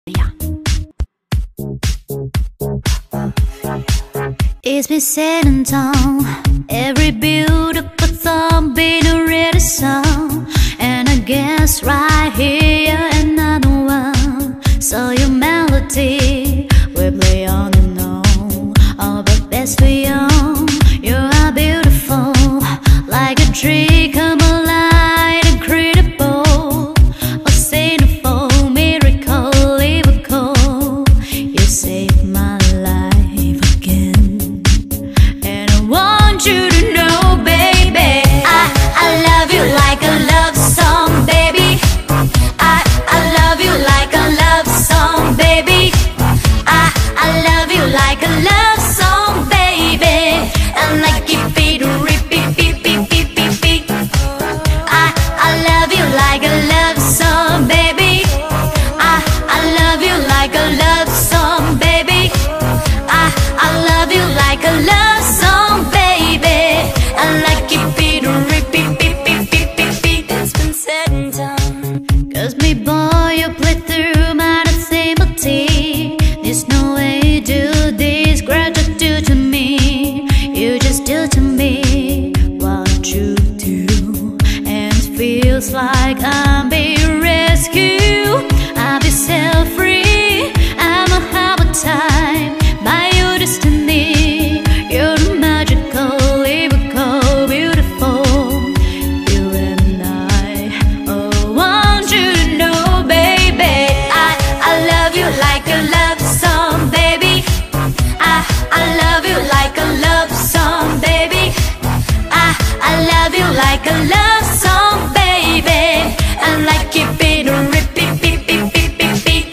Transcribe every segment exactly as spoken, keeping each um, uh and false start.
It's been said and done, every beautiful song been a real song. And I guess right here another one. So your melody will play on and on. All the best for you. You are beautiful, like a tree come alive, incredible, a sinful miracle, lyrical. You saved my life again, and I want you to know, baby, I, I love you like a love song, baby. I, I love you like a love song, baby. I, I love you like a love song, baby. And like it beat, repeat, beat, beat, beat, beat, beat. I, I love you like a love song, baby. I, I love you like a love song, baby. I, I love you like a love song, baby. And like it beat, repeat, beat, beat, beat, beat, beat. It's been said and done. Cause me, boy, you play through my sympathy. There's no way you do this, gratitude to me. You just do to me what you do, and it feels like I'm being rescued. I'll be set free. I'ma have a time by your destiny. You're the magical, lyrical, beautiful. You and I, oh, want you to know, baby, I, I love you like a love song, baby. I, I love you like a love song, baby. I, I love you like a love song, baby. And like it beat, repeat, beat, beat, beat, beat, beat.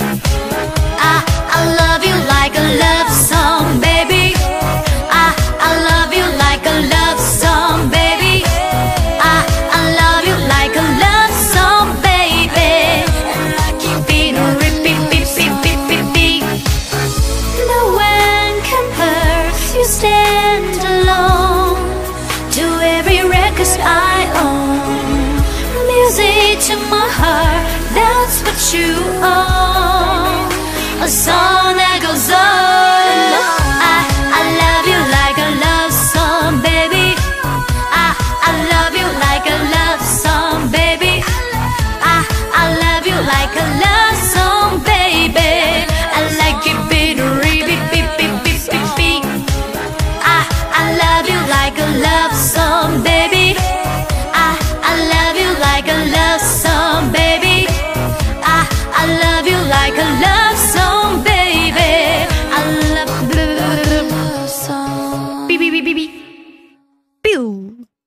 I, I love you like a love song, baby. I, I love you like a love song, baby. I, I love you like a love song, baby. And like it beat, repeat, beat, beat, beat, beat, beat. No one compares, you stand alone to every record I own. Music to my heart, that's what you own. A song that goes on. I, I love you like a love song, baby. I, I love you like a love song, baby. I, I love you like a love song, baby. I like it beat, repeat, beat, beat, beat, beat, beat. I, I love you like a love song, baby. I, I love you like a love song, baby. I, I love you like a love song, baby. I love love song. Beep beep beep beep beep. Pew.